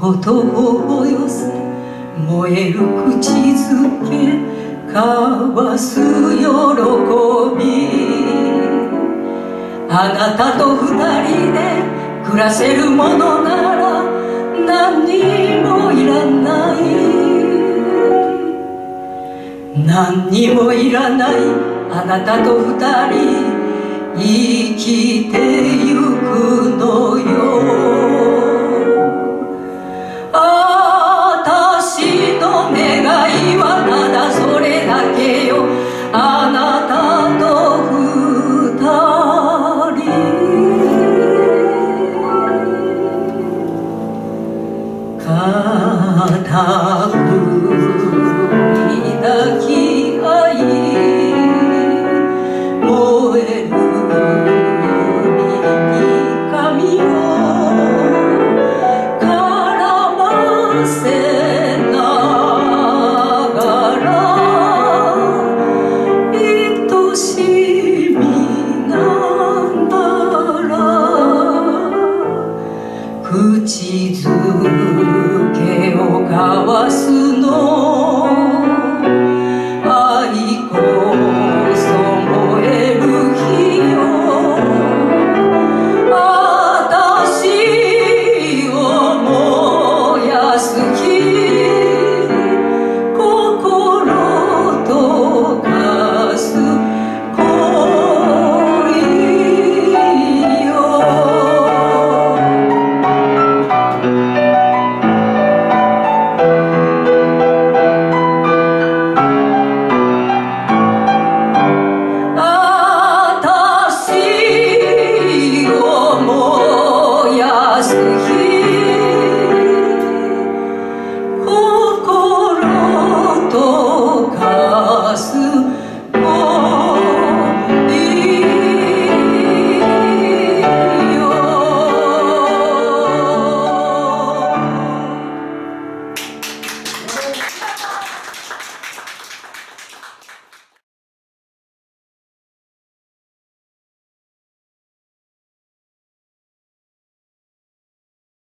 ことを寄せ燃える口づけ交わす喜び、あなたと二人で暮らせるものなら何にもいらない、何にもいらない、あなたと二人生きてゆくのよ。私の願いはただそれだけよ、あなたと二人。固く抱き合い燃える髪を絡ませながら愛しみながら口づけを交わすの